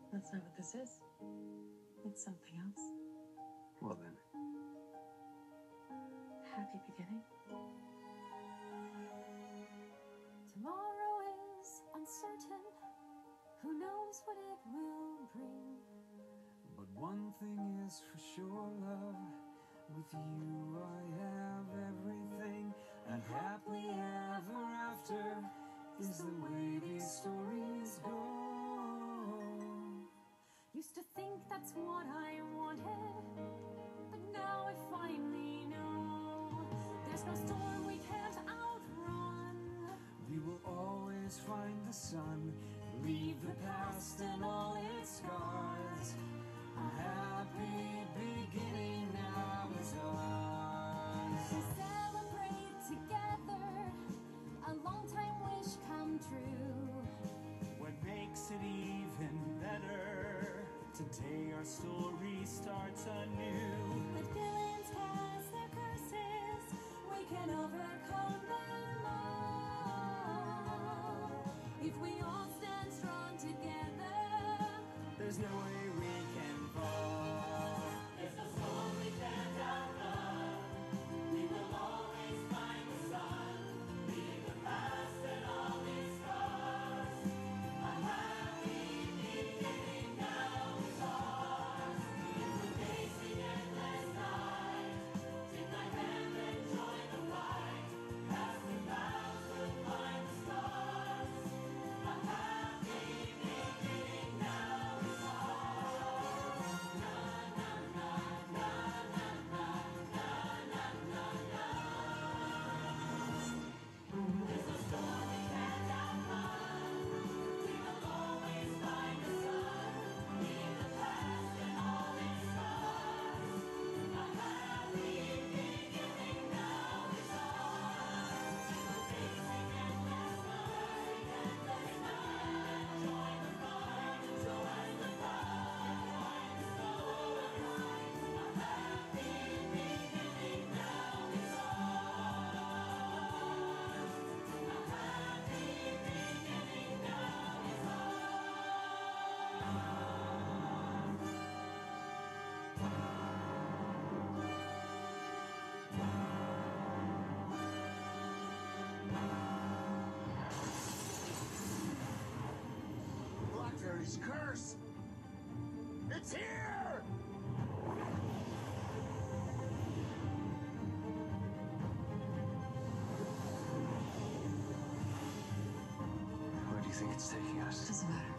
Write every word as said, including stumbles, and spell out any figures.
That's not what this is. It's something else. Well then. Happy beginning. Tomorrow is uncertain. Who knows what it will bring? But one thing is for sure, love. With you I have everything, and happily ever after is the way these stories go. Used to think that's what I wanted, but now I finally know there's no storm we can't outrun. We will always find the sun, leave the past and all its scars. A happy beginning now is ours. We celebrate together, a long time wish come true. What makes it even better, today our story starts anew. The villains cast their curses, we can overcome them all. If we all stand strong together, There's no way we can fall. It's a storm we can't outrun. We will always find the sun. Leave the past and all its scars. A happy beginning now is ours. In the facing endless night, take my hand and join the fight. Past the clouds will find the stars. A happy beginning now is ours. Na na na na na na na na na na. There's a storm we can't outrun. We will always find the sun. Leave the past and all its scars. A happy beginning now is ours. Facing endless night, endless night. Join the fight, join the fight. Find the stars. A happy beginning now is ours. A happy beginning now is Blackberry's curse! It's here! Where do you think it's taking us? Doesn't matter.